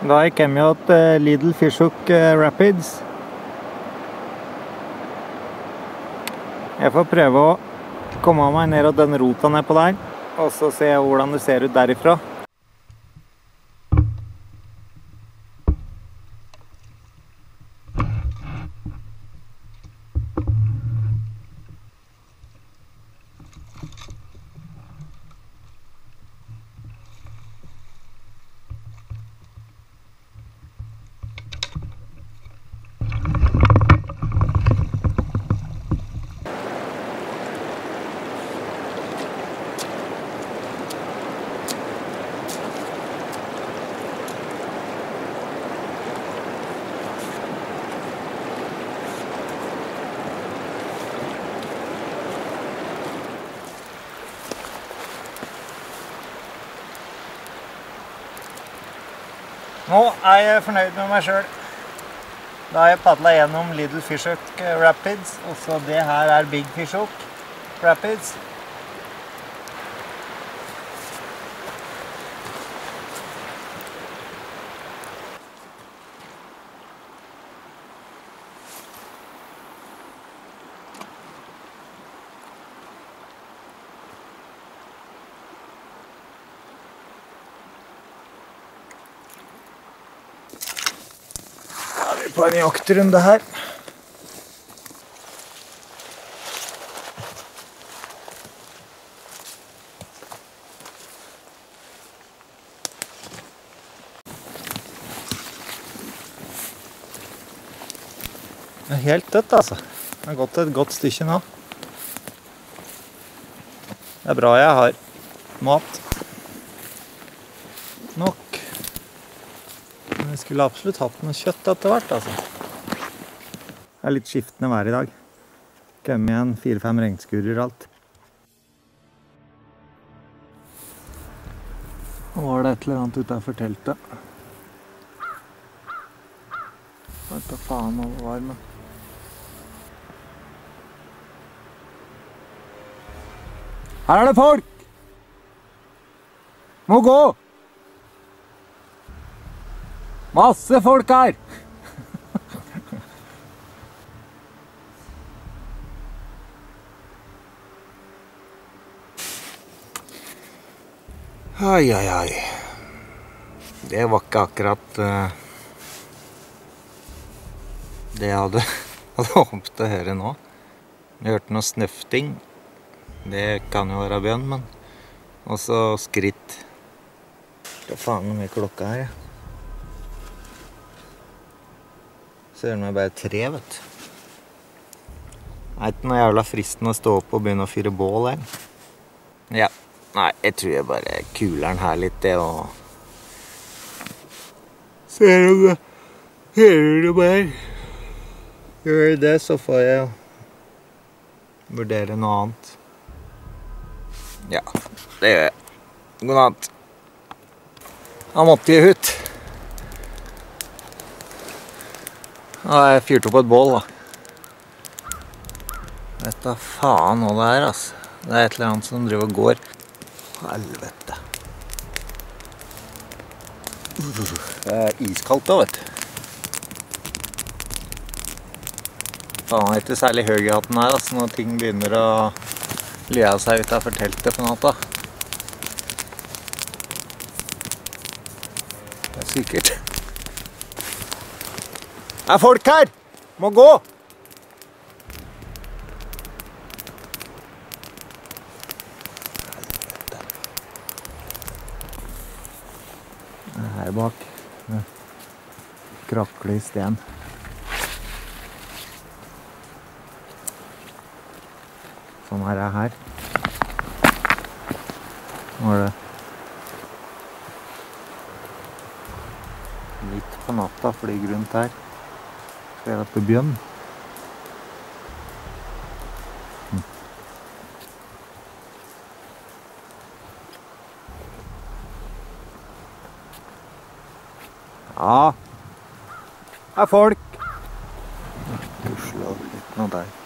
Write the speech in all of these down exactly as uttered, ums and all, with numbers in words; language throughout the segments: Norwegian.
Da gikk jeg med til Lidl Fish Hook Rapids. Jeg får prøve å komme meg ned og den rota ned på der, og så se hvordan det ser ut derifra. Nå er jeg fornøyd med meg selv. Da har jeg paddlet gjennom Lidl Fish Hook Rapids, og så det her er Big Fish Hook Rapids. På en jaktrunde her. Det er helt dødt, altså. Det har gått et godt stykke nå. Det er bra jeg har mat nok. Men jeg skulle absolutt hatt noe kjøtt etter hvert, altså. Det er litt skiftende vær i dag. Kom igjen, fire-fem regnskurer alt. Nå var det et eller annet utenfor teltet. Jeg vet da faen hva det var, men... Her er det folk! Må gå! Masse folk her! Ai, ai, ai. Det var ikke akkurat uh, det jeg hadde, hadde håpet å høre nå. Jeg hørte noe snøfting. Det kan jo være bjørn, men også skritt. Hva faen er mye klokka her, ja? Ser nå bare tre, vet du. Det er ikke noe jævla fristende å stå opp og begynne å fyre bål her. Ja, nei, jeg tror jeg bare kuler den her litt, det, og... Ser du det? Hører du bare? Gjør det, så får jeg vurdere noe annet. Ja, det gjør jeg. God natt. Han måtte gi ut. Ja, jeg fyrte opp et bål, da. Vet da faen hva det er, altså. Det er et eller annet som driver og går. Helvete. Det er iskaldt da, vet du. Faen, det er ikke særlig høy i hatten her, altså, når ting begynner å lia seg utenfor teltet på natta. Det er sikkert. Det er folk her! Må gå! Helvete. Det er her bak. Krakle i sten. Sånn her er her. Nå er det litt på natta, flyger rundt her. Ser at det er bjørn. Hm. Ja, det er folk. Oslo, litt noe der.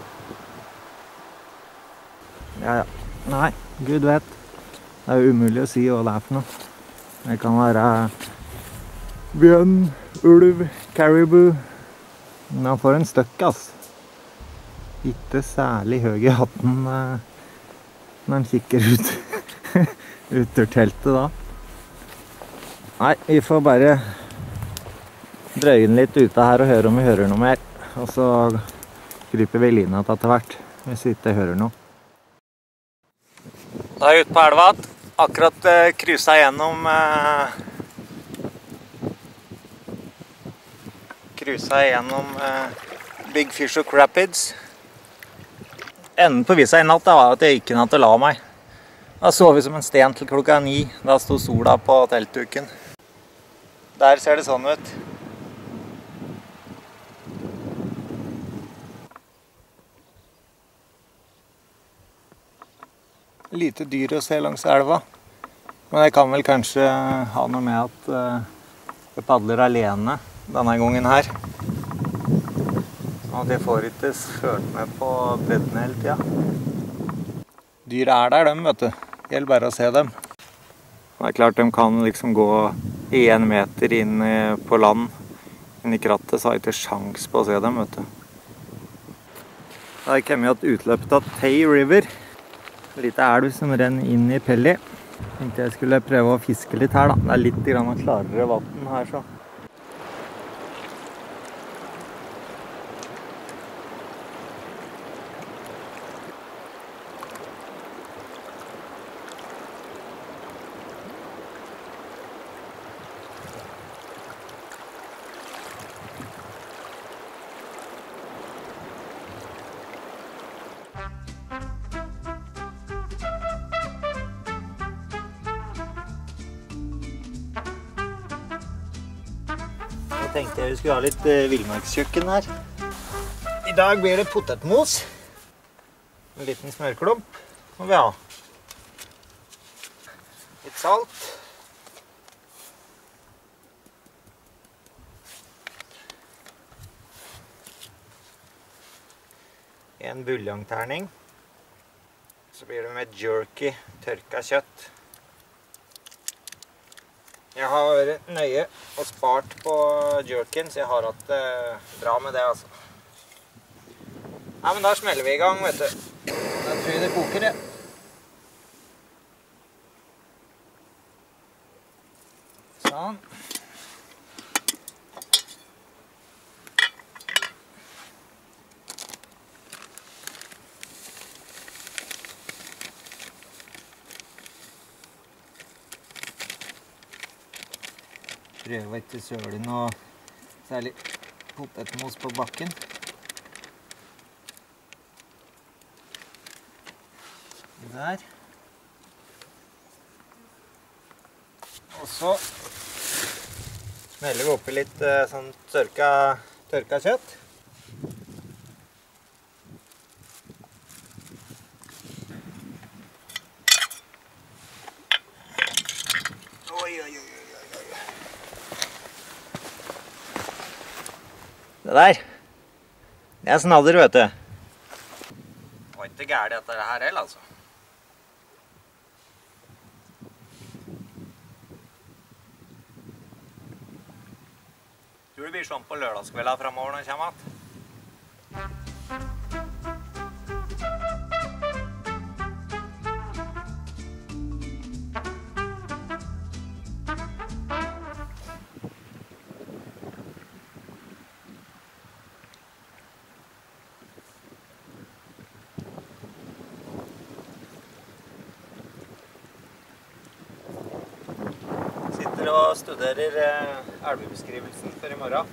Ja, ja. Nei, Gud vet. Det er jo umulig å si hva det er for noe. Det kan være Bjørn, ulv, caribou. Man får en støkk, ass. Ikke særlig høy i hatten eh, når man kikker ut, ut ur teltet da. Nei, vi får bare drøye den litt ute her og høre om vi hører noe mer. Og så kryper vi lina etter hvert, hvis vi ikke hører noe. Da er jeg ute på elva. Akkurat uh, cruiset gjennom uh, Cruiset gjennom uh, Big Fish Hook Rapids. Enden på visa i natt da, var at jeg ikke natt å la meg. Da sov vi som en sten til klokka ni. Da stod sola på teltduken. Der ser det sånn ut. Lite dyr å se langs elva, men det kan vel kanskje ha noe med at uh, jeg padler alene denne gangen her. Og jeg får ikke ført med på bredden hele tida. Dyr er der, dem, vet du. Det gjelder bare å se dem. Det er klart de kan liksom gå en meter inn på land, inn i krattet, så har jeg ikke sjans på å se dem, vet du. Da kommer jeg til utløpet av Tay River. Lite elv som renner inn i Pelly. Tenkte jeg skulle prøve å fiske litt her da. Det er litt grann klarere vann her så. Jeg tenkte jeg vi skulle ha litt uh, villmarkskjøkken her. I dag blir det potetmos. En liten smørklump må vi ha. Litt salt. En buljongterning. Så blir det med jerky, tørka kjøtt. Jeg har vært nøye og spart på jerken, så jeg har hatt det bra med det, altså. Nei, men da smeller vi i gang, vet du. Da tror jeg det koker, det. Sånn. Prøver ikke søle noe særlig potetmos på bakken. Der. Og så smeller vi oppi litt sånn tørka, tørka kjøtt. Oi, oi, oi. Det der, det er snadder, vet du. Det var ikke gærlig dette her heller, altså. Tror det blir sånn på lørdagskvelda fremover når jeg kommer att. Og studerer elvebeskrivelsen for i morgen.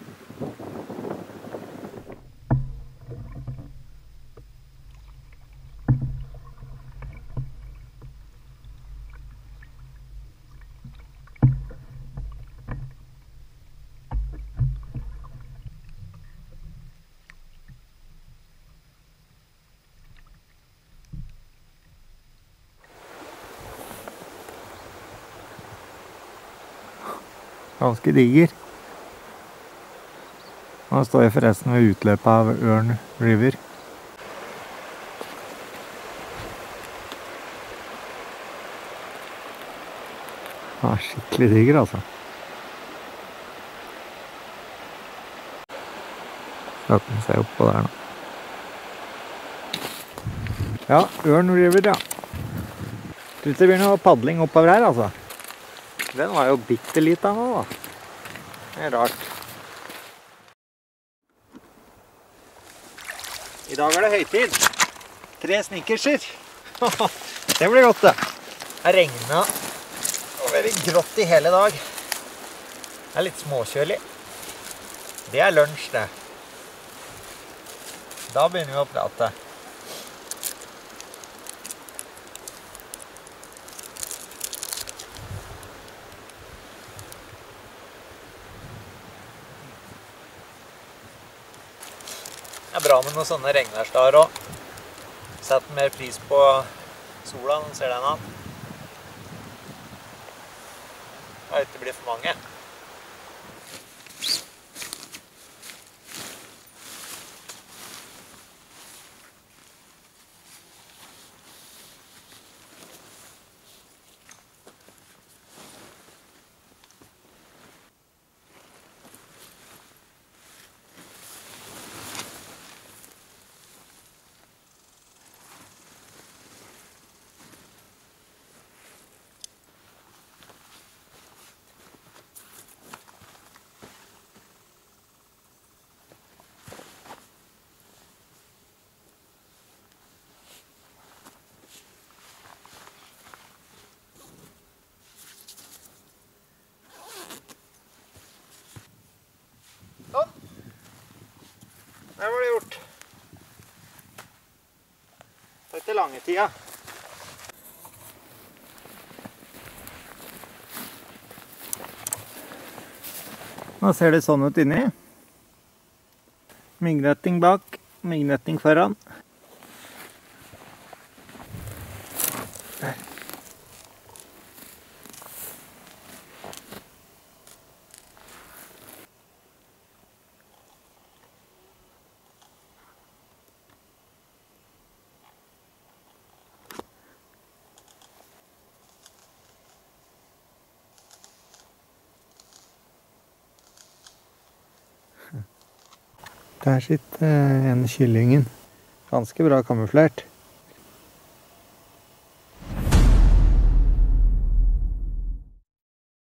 Ganske diger. Nå står jeg forresten ved utløpet av Ørn River. Det er skikkelig diger, altså. satte den seg oppå der nå. Ja, ørn river, ja. Tror ikke det blir noe padling oppover her, altså. Den var jo bittelita nå, da. Det er rart. I dag er det høytid. Tre snickerser. Det blir godt, det. Det har regnet og vært grått i hele dag. Det er litt småkjølig. Det er lunsj, det. Da begynner vi å prate. Det er bra med noen sånne regnværsdager også. Setter mer pris på sola når man ser den an. Det ikke blir for mange. Det var det gjort. Det er ikke lange tida. Nå ser det sånn ut inni. Myggnetting bak, myggnetting foran. Der. Der sitter en kyllingen. Ganske bra kamuflert.